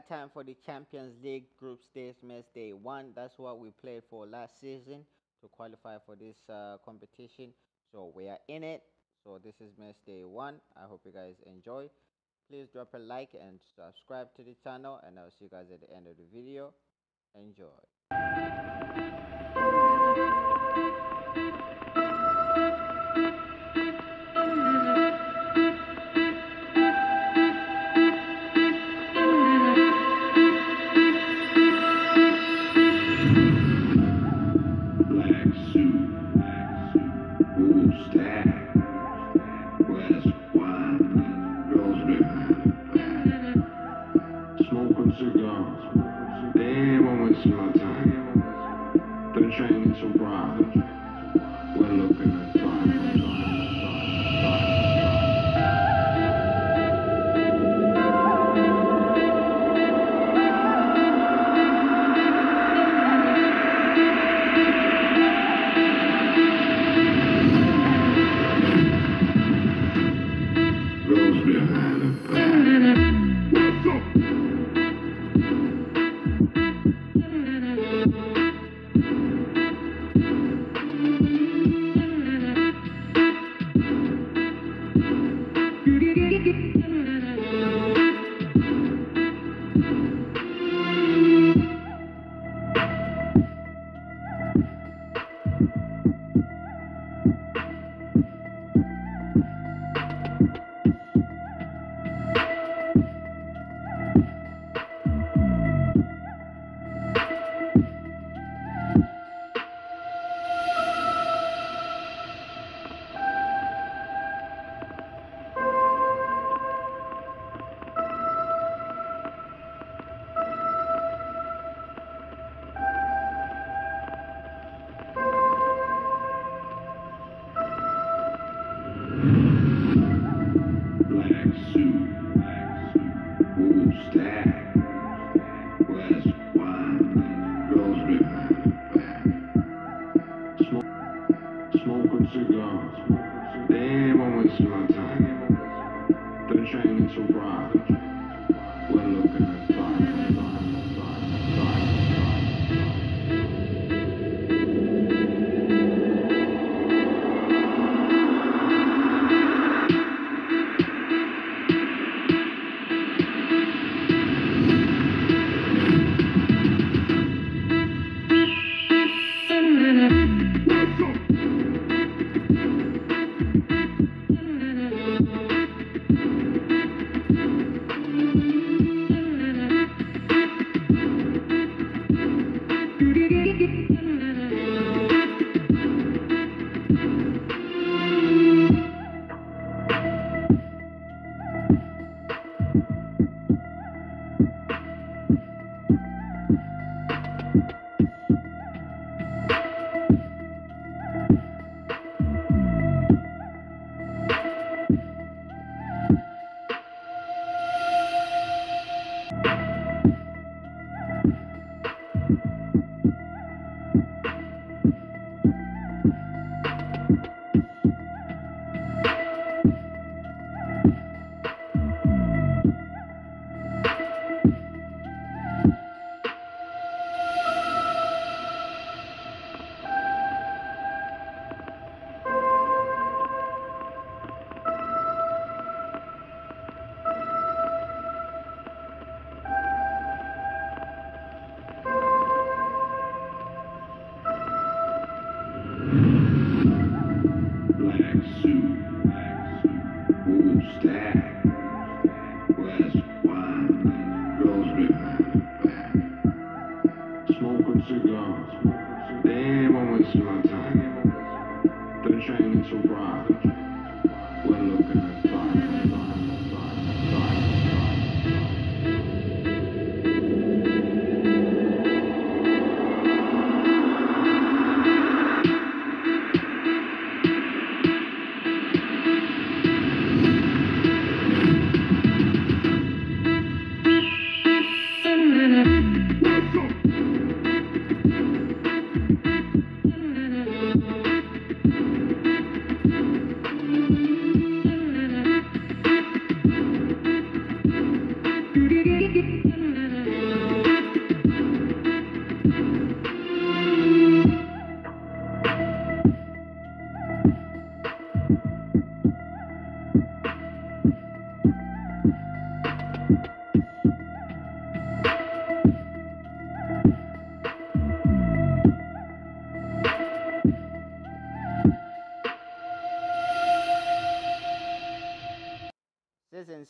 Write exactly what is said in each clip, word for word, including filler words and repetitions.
time for the Champions League group stage match day one. That's what we played for last season to qualify for this uh, competition. So we are in it. So this is match day one. I hope you guys enjoy. Please drop a like and subscribe to the channel, and I'll see you guys at the end of the video. Enjoy. Smoking cigars. Damn, I'm wasting my time. Been training some pride. We're looking at goes behind the back.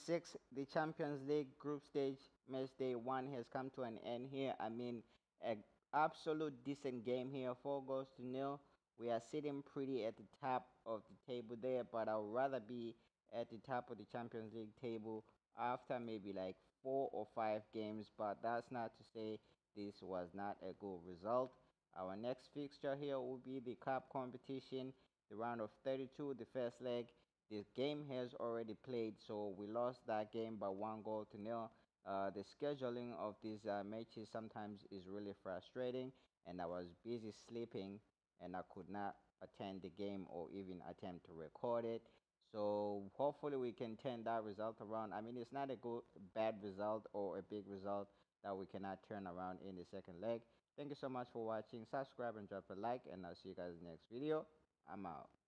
six, the Champions League group stage match day one has come to an end here. I mean, an absolute decent game here, four goals to nil. We are sitting pretty at the top of the table there, but I would rather be at the top of the Champions League table after maybe like four or five games. But that's not to say this was not a good result. Our next fixture here will be the cup competition, the round of thirty-two, the first leg. This game has already played, so we lost that game by one goal to nil. Uh, the scheduling of these uh, matches sometimes is really frustrating, and I was busy sleeping, and I could not attend the game or even attempt to record it. So hopefully we can turn that result around. I mean, it's not a good bad result or a big result that we cannot turn around in the second leg. Thank you so much for watching. Subscribe and drop a like, and I'll see you guys in the next video. I'm out.